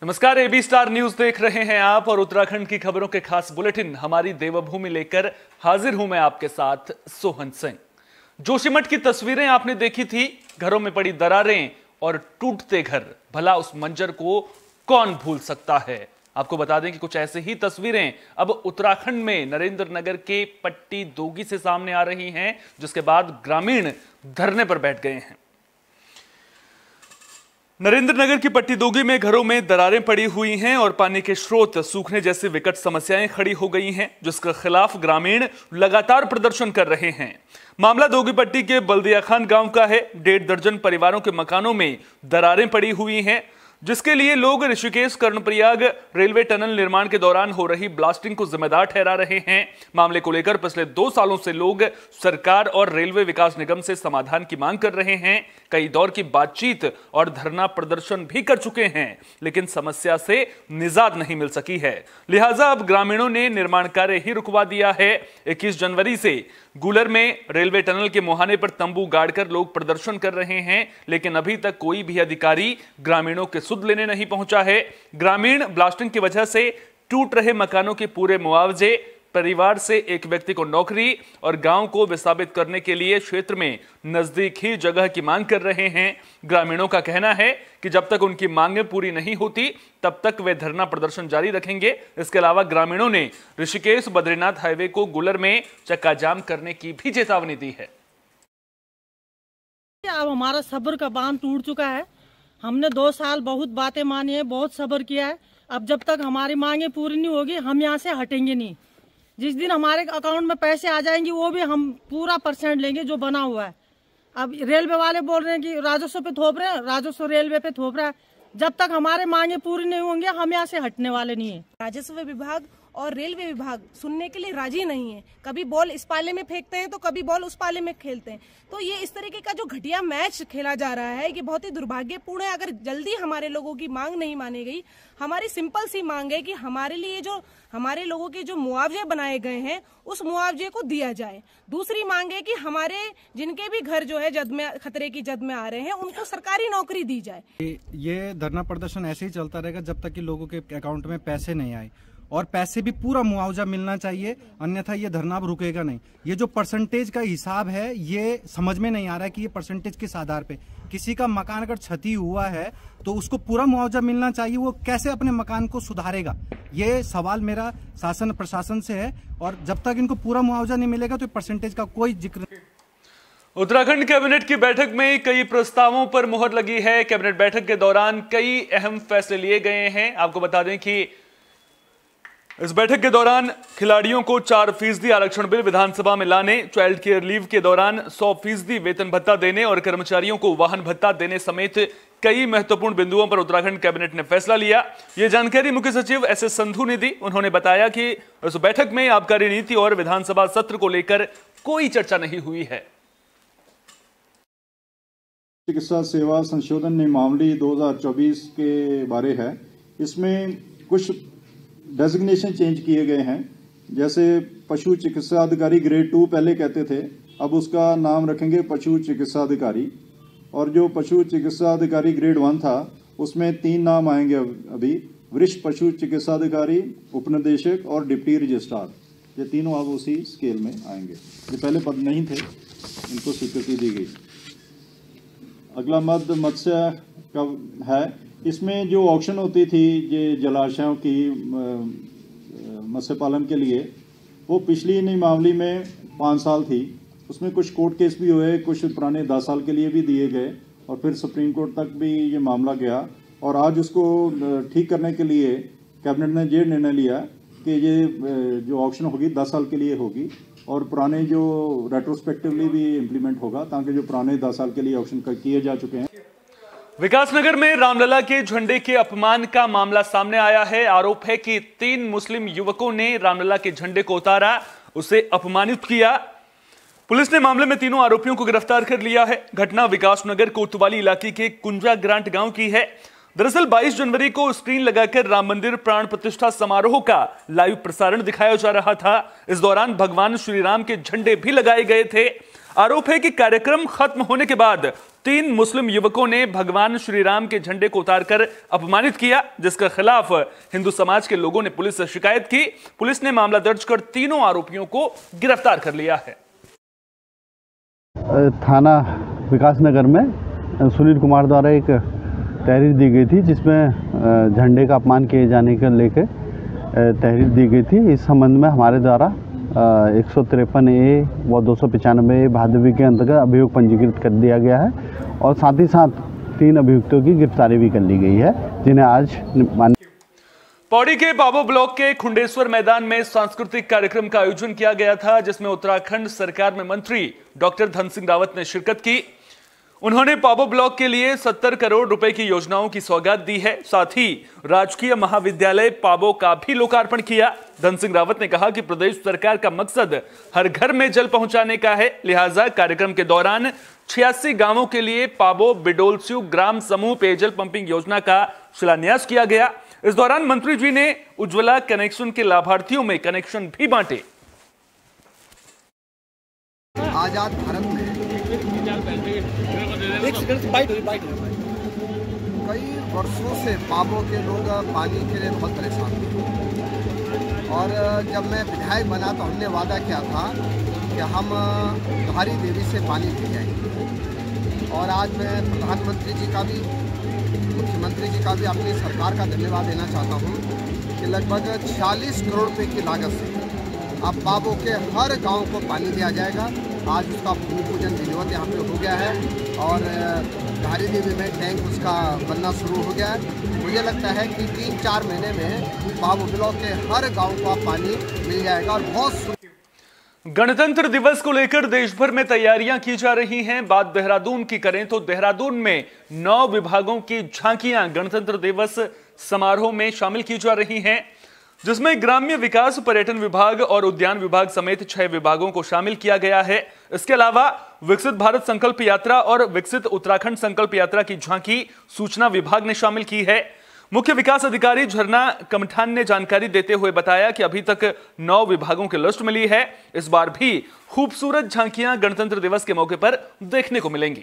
नमस्कार, AB star news देख रहे हैं आप और उत्तराखंड की खबरों के खास बुलेटिन हमारी देवभूमि लेकर हाजिर हूं मैं आपके साथ सोहन सिंह। जोशीमठ की तस्वीरें आपने देखी थी, घरों में पड़ी दरारें और टूटते घर, भला उस मंजर को कौन भूल सकता है। आपको बता दें कि कुछ ऐसे ही तस्वीरें अब उत्तराखंड में नरेंद्र नगर के पट्टी दोगी से सामने आ रही हैं, जिसके बाद ग्रामीण धरने पर बैठ गए हैं। नरेंद्र नगर की पट्टी दोगी में घरों में दरारें पड़ी हुई हैं और पानी के स्रोत सूखने जैसी विकट समस्याएं खड़ी हो गई हैं, जिसके खिलाफ ग्रामीण लगातार प्रदर्शन कर रहे हैं। मामला दोगी पट्टी के बल्दिया खान गांव का है। 1.5 दर्जन परिवारों के मकानों में दरारें पड़ी हुई हैं, जिसके लिए लोग ऋषिकेश कर्णप्रयाग रेलवे टनल निर्माण के दौरान हो रही ब्लास्टिंग को जिम्मेदार ठहरा रहे हैं। मामले को लेकर पिछले 2 सालों से लोग सरकार और रेलवे विकास निगम से समाधान की मांग कर रहे हैं। कई दौर की बातचीत और धरना प्रदर्शन भी कर चुके हैं, लेकिन समस्या से निजात नहीं मिल सकी है। लिहाजा अब ग्रामीणों ने निर्माण कार्य ही रुकवा दिया है। 21 जनवरी से गुलर में रेलवे टनल के मुहाने पर तंबू गाड़कर लोग प्रदर्शन कर रहे हैं, लेकिन अभी तक कोई भी अधिकारी ग्रामीणों के सुध लेने नहीं पहुंचा है। ग्रामीण ब्लास्टिंग की वजह से टूट रहे मकानों के पूरे मुआवजे, परिवार से एक व्यक्ति को नौकरी और गांव को विस्थापित करने के लिए क्षेत्र में नजदीक ही जगह की मांग कर रहे हैं। ग्रामीणों का कहना है कि जब तक उनकी मांगें पूरी नहीं होती तब तक वे धरना प्रदर्शन जारी रखेंगे। इसके अलावा ग्रामीणों ने ऋषिकेश बद्रीनाथ हाईवे को गुलर में चक्का जाम करने की भी चेतावनी दी है। अब हमारा सब्र का बांध टूट चुका है। हमने 2 साल बहुत बातें मानी है, बहुत सब्र किया है। अब जब तक हमारी मांगें पूरी नहीं होगी हम यहाँ से हटेंगे नहीं। जिस दिन हमारे अकाउंट में पैसे आ जाएंगे वो भी हम पूरा % लेंगे जो बना हुआ है। अब रेलवे वाले बोल रहे हैं कि राजस्व पे थोप रहे हैं, राजस्व रेलवे पे थोप रहा है। जब तक हमारे मांगे पूरी नहीं होंगे हम यहाँ से हटने वाले नहीं है। राजस्व विभाग और रेलवे विभाग सुनने के लिए राजी नहीं है। कभी बॉल इस पाले में फेंकते हैं तो कभी बॉल उस पाले में खेलते हैं। तो ये इस तरीके का जो घटिया मैच खेला जा रहा है ये बहुत ही दुर्भाग्यपूर्ण है। अगर जल्दी हमारे लोगों की मांग नहीं मानी गई, हमारी सिंपल सी मांग है कि हमारे लिए जो हमारे लोगों के जो मुआवजे बनाए गए हैं उस मुआवजे को दिया जाए। दूसरी मांग है कि हमारे जिनके भी घर जो है जद में खतरे की जद में आ रहे हैं उनको सरकारी नौकरी दी जाए। ये धरना प्रदर्शन ऐसे ही चलता रहेगा जब तक कि लोगों के अकाउंट में पैसे नहीं आए, और पैसे भी पूरा मुआवजा मिलना चाहिए, अन्यथा ये धरना अब रुकेगा नहीं। ये जो परसेंटेज का हिसाब है ये समझ में नहीं आ रहा है कि ये परसेंटेज किस आधार पे किसी का मकान अगर क्षति हुआ है तो उसको पूरा मुआवजा मिलना चाहिए। वो कैसे अपने मकान को सुधारेगा, ये सवाल मेरा शासन प्रशासन से है। और जब तक इनको पूरा मुआवजा नहीं मिलेगा तो परसेंटेज का कोई जिक्र नहीं। उत्तराखंड कैबिनेट की बैठक में कई प्रस्तावों पर मुहर लगी है। कैबिनेट बैठक के दौरान कई अहम फैसले लिए गए हैं। आपको बता दें कि इस बैठक के दौरान खिलाड़ियों को 4% आरक्षण बिल विधानसभा में लाने, चाइल्ड केयर लीव के दौरान 100% वेतन भत्ता देने और कर्मचारियों को वाहन भत्ता देने समेत कई महत्वपूर्ण बिंदुओं पर उत्तराखंड कैबिनेट ने फैसला लिया। यह जानकारी मुख्य सचिव SS संधू ने दी। उन्होंने बताया कि इस बैठक में आबकारी नीति और विधानसभा सत्र को लेकर कोई चर्चा नहीं हुई है। चिकित्सा सेवा संशोधन नियमावली 2024 के बारे है। इसमें कुछ डेजिग्नेशन चेंज किए गए हैं। जैसे पशु चिकित्सा अधिकारी ग्रेड 2 पहले कहते थे, अब उसका नाम रखेंगे पशु चिकित्सा अधिकारी। और जो पशु चिकित्सा अधिकारी ग्रेड 1 था उसमें 3 नाम आएंगे अभी, वरिष्ठ पशु चिकित्सा अधिकारी, उपनिदेशक और डिप्टी रजिस्ट्रार। ये तीनों अब उसी स्केल में आएंगे। ये पहले पद नहीं थे, इनको स्वीकृति दी गई। अगला मद मत्स्य का है। इसमें जो ऑक्शन होती थी ये जलाशयों की मत्स्य पालन के लिए, वो पिछली नियमावली में 5 साल थी। उसमें कुछ कोर्ट केस भी हुए, कुछ पुराने 10 साल के लिए भी दिए गए और फिर सुप्रीम कोर्ट तक भी ये मामला गया। और आज उसको ठीक करने के लिए कैबिनेट ने ये निर्णय लिया कि ये जो ऑक्शन होगी 10 साल के लिए होगी और पुराने जो रेट्रोस्पेक्टिवली भी इम्प्लीमेंट होगा, ताकि जो पुराने 10 साल के लिए ऑक्शन किए जा चुके हैं। विकासनगर में रामलला के झंडे के अपमान का मामला सामने आया है। आरोप है कि 3 मुस्लिम युवकों ने रामलला के झंडे को उतारा, उसे अपमानित किया। पुलिस ने मामले में तीनों आरोपियों को गिरफ्तार कर लिया है। घटना विकासनगर कोतवाली इलाके के कुंजा ग्रांट गांव की है। दरअसल 22 जनवरी को स्क्रीन लगाकर राम मंदिर प्राण प्रतिष्ठा समारोह का लाइव प्रसारण दिखाया जा रहा था। इस दौरान भगवान श्री राम के झंडे भी लगाए गए थे। आरोप है कि कार्यक्रम खत्म होने के बाद 3 मुस्लिम युवकों ने भगवान श्री राम के झंडे को उतारकर अपमानित किया, जिसके खिलाफ हिंदू समाज के लोगों ने पुलिस से शिकायत की। पुलिस ने मामला दर्ज कर तीनों आरोपियों को गिरफ्तार कर लिया है। थाना विकासनगर में सुनील कुमार द्वारा एक तहरीर दी गई थी, जिसमें झंडे का अपमान किए जाने को लेकर तहरीर दी गई थी। इस संबंध में हमारे द्वारा 153A व 295A भादवी के अंतर्गत अभियोग पंजीकृत कर दिया गया है और साथ ही साथ 3 अभियुक्तों की गिरफ्तारी भी कर ली गई है, जिन्हें आज पौड़ी के पाबो ब्लॉक के खुंडेश्वर मैदान में सांस्कृतिक कार्यक्रम का आयोजन किया गया था, जिसमें उत्तराखंड सरकार में मंत्री डॉक्टर धन सिंह रावत ने शिरकत की। उन्होंने पाबो ब्लॉक के लिए 70 करोड़ रुपए की योजनाओं की सौगात दी है। साथ ही राजकीय महाविद्यालय पाबो का भी लोकार्पण किया। धन सिंह रावत ने कहा कि प्रदेश सरकार का मकसद हर घर में जल पहुंचाने का है, लिहाजा कार्यक्रम के दौरान 86 गांवों के लिए पाबो बिडोलस्यू ग्राम समूह पेयजल पंपिंग योजना का शिलान्यास किया गया। इस दौरान मंत्री जी ने उज्ज्वला कनेक्शन के लाभार्थियों में कनेक्शन भी बांटे। आजाद भारत में कई वर्षों से पाबो के लोग पानी के लिए बहुत परेशान थे और जब मैं विधायक बना तो हमने वादा किया था कि हम धारी देवी से पानी ले जाएंगे और आज मैं प्रधानमंत्री जी का भी मुख्यमंत्री जी का भी अपनी सरकार का धन्यवाद देना चाहता हूँ कि लगभग 46 करोड़ रुपए की लागत से अब पाबो के हर गांव को पानी दिया जाएगा। आज उसका भूमि पूजन विधिवत यहाँ पे हो गया है और धारी देवी में टैंक उसका बनना शुरू हो गया है। मुझे लगता है कि 3-4 महीने में पाबो ब्लॉक के हर गांव को पानी मिल जाएगा और बहुत। गणतंत्र दिवस को लेकर देश भर में तैयारियां की जा रही हैं। बात देहरादून की करें तो देहरादून में 9 विभागों की झांकियां गणतंत्र दिवस समारोह में शामिल की जा रही हैं, जिसमें ग्राम्य विकास, पर्यटन विभाग और उद्यान विभाग समेत 6 विभागों को शामिल किया गया है। इसके अलावा विकसित भारत संकल्प यात्रा और विकसित उत्तराखंड संकल्प यात्रा की झांकी सूचना विभाग ने शामिल की है। मुख्य विकास अधिकारी झरना कमठान ने जानकारी देते हुए बताया कि अभी तक 9 विभागों की लिस्ट मिली है। इस बार भी खूबसूरत झांकियां गणतंत्र दिवस के मौके पर देखने को मिलेंगी।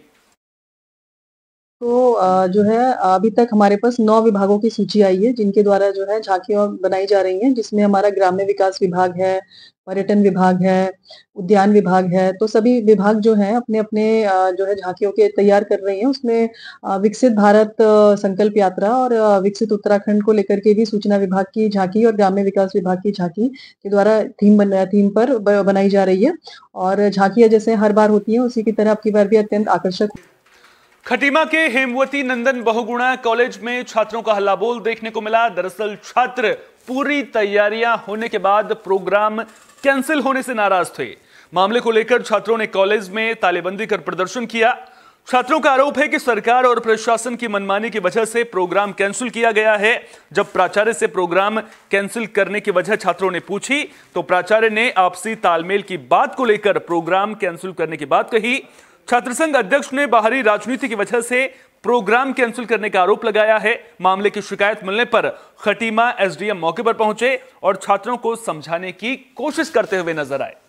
तो जो है अभी तक हमारे पास 9 विभागों की सूची आई है, जिनके द्वारा जो है झांकियां बनाई जा रही हैं, जिसमें हमारा ग्राम्य विकास विभाग है, पर्यटन विभाग है, उद्यान विभाग है। तो सभी विभाग जो हैं अपने अपने जो है झांकियों के तैयार कर रही हैं। उसमें विकसित भारत संकल्प यात्रा और विकसित उत्तराखंड को लेकर के भी सूचना विभाग की झांकी और ग्राम्य विकास विभाग की झांकी के द्वारा थीम पर बनाई जा रही है और झांकियां जैसे हर बार होती हैं उसी की तरह आपकी बार भी अत्यंत आकर्षक। खटीमा के हेमवती नंदन बहुगुणा कॉलेज में छात्रों का हल्लाबोल देखने को मिला। दरअसल छात्र पूरी तैयारियां होने के बाद प्रोग्राम कैंसिल होने से नाराज थे। मामले को लेकर छात्रों ने कॉलेज में तालेबंदी कर प्रदर्शन किया। छात्रों का आरोप है कि सरकार और प्रशासन की मनमानी की वजह से प्रोग्राम कैंसिल किया गया है। जब प्राचार्य से प्रोग्राम कैंसिल करने की वजह छात्रों ने पूछी तो प्राचार्य ने आपसी तालमेल की बात को लेकर प्रोग्राम कैंसिल करने की बात कही। छात्र संघ अध्यक्ष ने बाहरी राजनीति की वजह से प्रोग्राम कैंसिल करने का आरोप लगाया है। मामले की शिकायत मिलने पर खटीमा एसडीएम मौके पर पहुंचे और छात्रों को समझाने की कोशिश करते हुए नजर आए।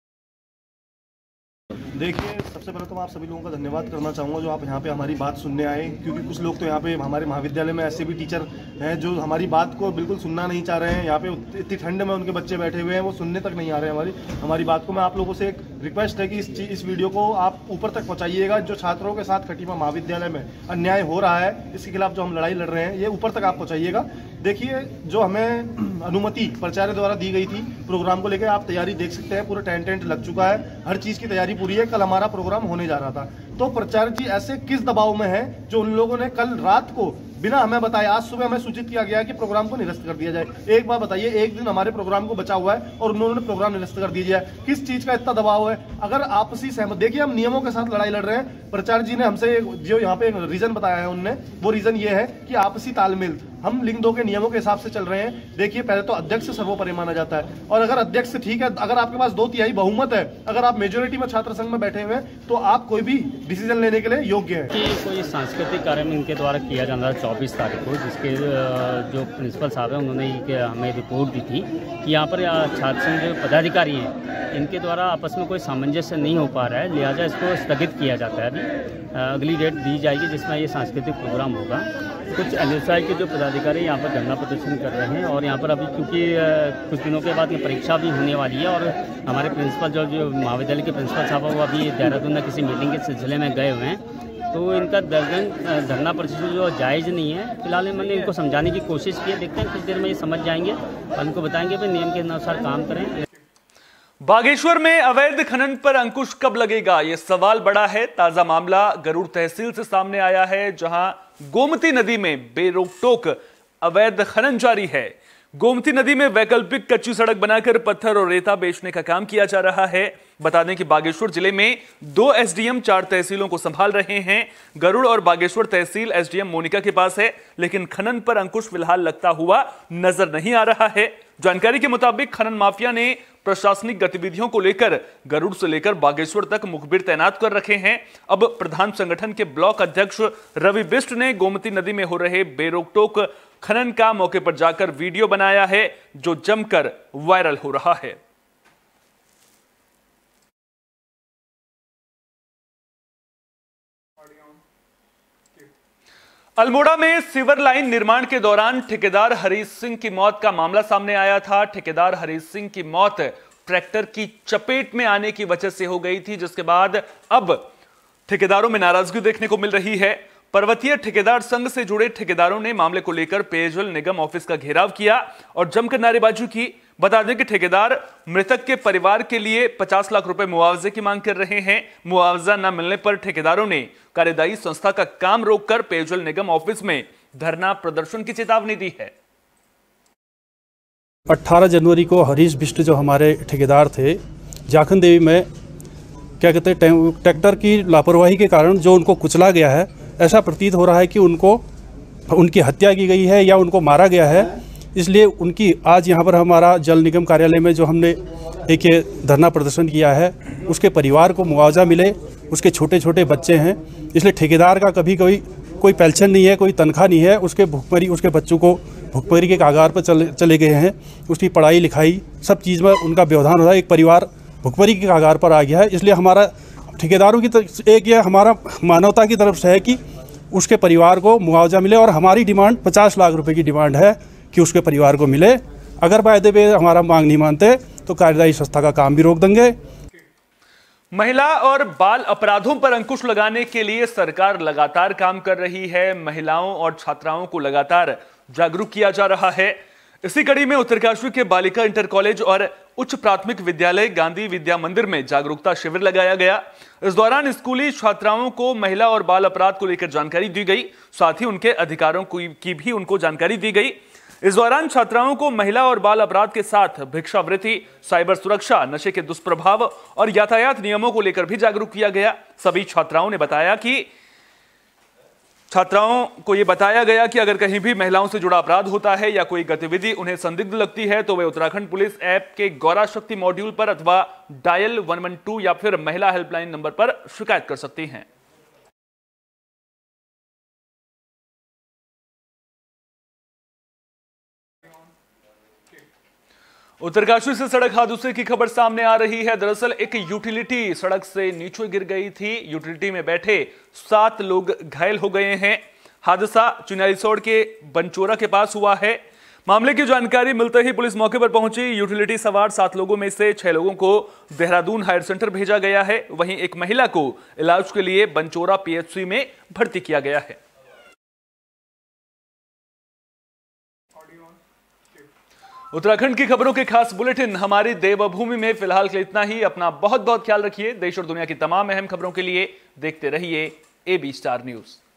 देखिए, सबसे पहले तो मैं आप सभी लोगों का धन्यवाद करना चाहूँगा जो आप यहाँ पे हमारी बात सुनने आए, क्योंकि कुछ लोग तो यहाँ पे हमारे महाविद्यालय में ऐसे भी टीचर हैं जो हमारी बात को बिल्कुल सुनना नहीं चाह रहे हैं। यहाँ पे इतनी ठंड में उनके बच्चे बैठे हुए हैं, वो सुनने तक नहीं आ रहे हैं हमारी बात को। मैं आप लोगों से एक रिक्वेस्ट है कि इस वीडियो को आप ऊपर तक पहुँचाइएगा। जो छात्रों के साथ खटीमा महाविद्यालय में अन्याय हो रहा है, इसके खिलाफ जो हम लड़ाई लड़ रहे हैं, ये ऊपर तक आप पहुँचाइएगा। देखिए, जो हमें अनुमति प्राचार्य द्वारा दी गई थी प्रोग्राम को लेकर, आप तैयारी देख सकते हैं, पूरा टेंट लग चुका है, हर चीज़ की तैयारी पूरी है। कल हमारा प्रोग्राम होने जा रहा था, तो प्राचार्य जी ऐसे किस दबाव में है जो उन लोगों ने कल रात को बिना हमें बताए, आज सुबह हमें सूचित किया गया कि प्रोग्राम को निरस्त कर दिया जाए। एक बार बताइए, एक दिन हमारे प्रोग्राम को बचा हुआ है और उन्होंने प्रोग्राम निरस्त कर दिया है। किस चीज का इतना दबाव है? अगर आपसी सहमत, देखिए हम नियमों के साथ लड़ाई लड़ रहे हैं। प्राचार्य जी ने हमसे जो यहाँ पे रीजन बताया है, उनने वो रीजन ये है कि आपसी तालमेल। हम लिंग 2 के नियमों के हिसाब से चल रहे हैं। देखिए, पहले तो अध्यक्ष सर्वोपरि माना जाता है, और अगर अध्यक्ष ठीक है, अगर आपके पास 2/3 बहुमत है, अगर आप मेजोरिटी में छात्र संघ में बैठे हुए हैं, तो आप कोई भी डिसीजन लेने के लिए योग्य है। कि कोई सांस्कृतिक कार्यक्रम इनके द्वारा किया जाना है 24 तारीख को, जिसके जो प्रिंसिपल साहब हैं उन्होंने हमें रिपोर्ट दी थी कि यहाँ पर छात्र संघ जो पदाधिकारी हैं इनके द्वारा आपस में कोई सामंजस्य नहीं हो पा रहा है, लिहाजा इसको स्थगित किया जाता है। अभी अगली डेट दी जाएगी जिसमें ये सांस्कृतिक प्रोग्राम होगा। कुछ एलएसआई के जो पदाधिकारी यहाँ पर धरना प्रदर्शन कर रहे हैं, और यहाँ पर अभी क्योंकि कुछ दिनों के बाद परीक्षा भी होने वाली है, और हमारे प्रिंसिपल जो महाविद्यालय के प्रिंसिपल साहब हैं वो अभी देहरादून में किसी मीटिंग के सिलसिले में गए हुए हैं, तो इनका धरना प्रदर्शन जो जायज़ नहीं है। फिलहाल मैंने इनको समझाने की कोशिश की है, देखते हैं कुछ देर में ये समझ जाएंगे और इनको बताएंगे कि नियम के अनुसार काम करें। बागेश्वर में अवैध खनन पर अंकुश कब लगेगा, यह सवाल बड़ा है। ताजा मामला गरुड़ तहसील से सामने आया है, जहां गोमती नदी में बेरोक-टोक अवैध खनन जारी है। गोमती नदी में वैकल्पिक कच्ची सड़क बनाकर पत्थर और रेता बेचने का काम किया जा रहा है। बता दें कि बागेश्वर जिले में 2 एसडीएम 4 तहसीलों को संभाल रहे हैं। गरुड़ और बागेश्वर तहसील एसडीएम मोनिका के पास है, लेकिन खनन पर अंकुश फिलहाल लगता हुआ नजर नहीं आ रहा है। जानकारी के मुताबिक खनन माफिया ने प्रशासनिक गतिविधियों को लेकर गरुड़ से लेकर बागेश्वर तक मुखबिर तैनात कर रखे हैं। अब प्रधान संगठन के ब्लॉक अध्यक्ष रवि बिष्ट ने गोमती नदी में हो रहे बेरोक-टोक खनन का मौके पर जाकर वीडियो बनाया है, जो जमकर वायरल हो रहा है। अल्मोड़ा में सीवर लाइन निर्माण के दौरान ठेकेदार हरीश सिंह की मौत का मामला सामने आया था। ठेकेदार हरीश सिंह की मौत ट्रैक्टर की चपेट में आने की वजह से हो गई थी, जिसके बाद अब ठेकेदारों में नाराजगी देखने को मिल रही है। पर्वतीय ठेकेदार संघ से जुड़े ठेकेदारों ने मामले को लेकर पेयजल निगम ऑफिस का घेराव किया और जमकर नारेबाजी की। बता दें कि ठेकेदार मृतक के परिवार के लिए 50 लाख रुपए मुआवजे की मांग कर रहे हैं। मुआवजा न मिलने पर ठेकेदारों ने कार्यदायी संस्था का काम रोककर पेयजल निगम ऑफिस में धरना प्रदर्शन की चेतावनी दी है। 18 जनवरी को हरीश बिष्ट जो हमारे ठेकेदार थे, जाखन देवी में क्या कहते हैं ट्रैक्टर की लापरवाही के कारण जो उनको कुचला गया है, ऐसा प्रतीत हो रहा है कि उनकी हत्या की गई है या उनको मारा गया है। इसलिए उनकी आज यहाँ पर हमारा जल निगम कार्यालय में जो हमने एक ये धरना प्रदर्शन किया है, उसके परिवार को मुआवजा मिले। उसके छोटे छोटे बच्चे हैं, इसलिए ठेकेदार का कभी कोई पेंशन नहीं है, कोई तनख्वाह नहीं है। उसके बच्चों को भुखमरी के कागार पर चले गए हैं। उसकी पढ़ाई लिखाई सब चीज़ में उनका व्यवधान हो रहा है। एक परिवार भुखमरी के कागार पर आ गया है। इसलिए हमारा ठेकेदारों की तरफ एक ये हमारा मानवता की तरफ से है कि उसके परिवार को मुआवजा मिले, और हमारी डिमांड 50 लाख रुपए की डिमांड है कि उसके परिवार को मिले। अगर वायदे पे हमारा मांग नहीं मानते तो कार्यदायी संस्था का काम भी रोक देंगे। महिला और बाल अपराधों पर अंकुश लगाने के लिए सरकार लगातार काम कर रही है। महिलाओं और छात्राओं को लगातार जागरूक किया जा रहा है। इसी कड़ी में उत्तरकाशी के बालिका इंटर कॉलेज और उच्च प्राथमिक विद्यालय गांधी विद्या मंदिर में जागरूकता शिविर लगाया गया। इस दौरान स्कूली छात्राओं को महिला और बाल अपराध को लेकर जानकारी दी गई, साथ ही उनके अधिकारों की भी उनको जानकारी दी गई। इस दौरान छात्राओं को महिला और बाल अपराध के साथ भिक्षावृत्ति, साइबर सुरक्षा, नशे के दुष्प्रभाव और यातायात नियमों को लेकर भी जागरूक किया गया। सभी छात्राओं को यह बताया गया कि अगर कहीं भी महिलाओं से जुड़ा अपराध होता है या कोई गतिविधि उन्हें संदिग्ध लगती है तो वे उत्तराखंड पुलिस ऐप के गौरा शक्ति मॉड्यूल पर अथवा डायल 112 या फिर महिला हेल्पलाइन नंबर पर शिकायत कर सकती हैं। उत्तरकाशी से सड़क हादसे की खबर सामने आ रही है। दरअसल एक यूटिलिटी सड़क से नीचे गिर गई थी। यूटिलिटी में बैठे 7 लोग घायल हो गए हैं। हादसा चुनालीसोड़ के बनचोरा के पास हुआ है। मामले की जानकारी मिलते ही पुलिस मौके पर पहुंची। यूटिलिटी सवार 7 लोगों में से 6 लोगों को देहरादून हायर सेंटर भेजा गया है। वहीं एक महिला को इलाज के लिए बनचोरा पीएचसी में भर्ती किया गया है। उत्तराखंड की खबरों के खास बुलेटिन हमारी देवभूमि में फिलहाल के लिए इतना ही। अपना बहुत बहुत ख्याल रखिए। देश और दुनिया की तमाम अहम खबरों के लिए देखते रहिए AB स्टार न्यूज।